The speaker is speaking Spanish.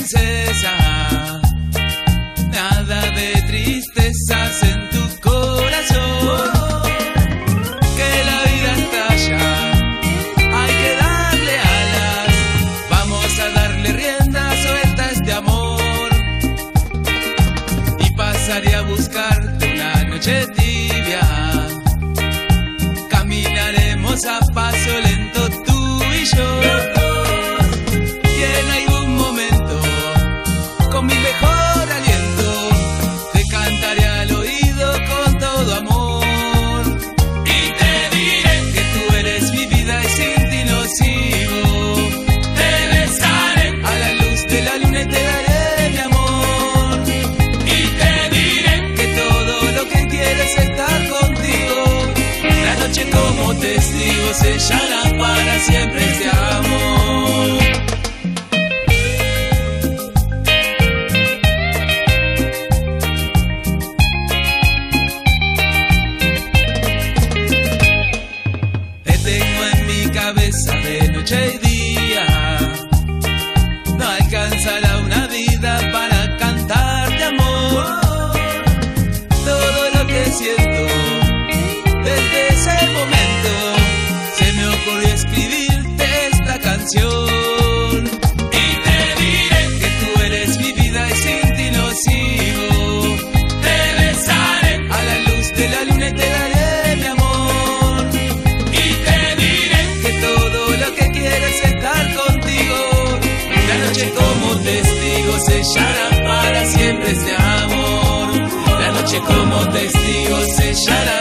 princesa, nada de tristezas en tu corazón, que la vida estalla, hay que darle alas, vamos a darle rienda suelta a este amor, y pasaré a buscarte una noche tibia, caminaremos a paso lento tú y yo. Con mi mejor aliento te cantaré al oído con todo amor, y te diré que tú eres mi vida y sin ti no sigo. Te besaré a la luz de la luna y te daré mi amor, y te diré que todo lo que quiero es estar contigo. La noche como testigo sellará para siempre este amor. De noche y día, no alcanzará una vida para cantar de amor. Todo lo que siento desde ese momento, se me ocurrió escribirte esta canción, y te diré que tú eres mi vida y sin ti no sigo. Te besaré a la luz de la luna y te daré mi amor, y te diré que todo lo que quiero es estar contigo. La noche como testigo sellará para siempre este amor. La noche como testigo sellará